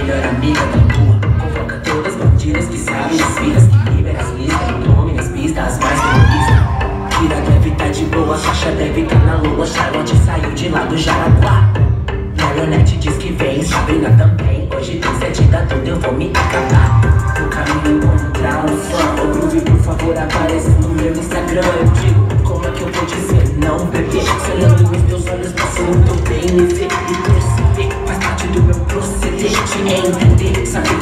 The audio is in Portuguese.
melhor amiga da tua. Convoca todas as bandidas que sabem as vidas, que libera as listas, o nome nas pistas, as mais terroristas. Kira deve tá de boa, Sasha deve tá na lua, Charlotte saiu de lá do Jaraguá. Marionete diz que vem, Sabrina também. Hoje tem 7 da tudo, eu vou me acabar. No caminho encontrar um fã. Ô Groove, por favor, apareça no meu Instagram. Eu digo, como é que eu vou dizer não, bebê? Se olhando nos teus olhos, posso muito bem me ver e perceber. Faz parte do meu proceder, te entender, saber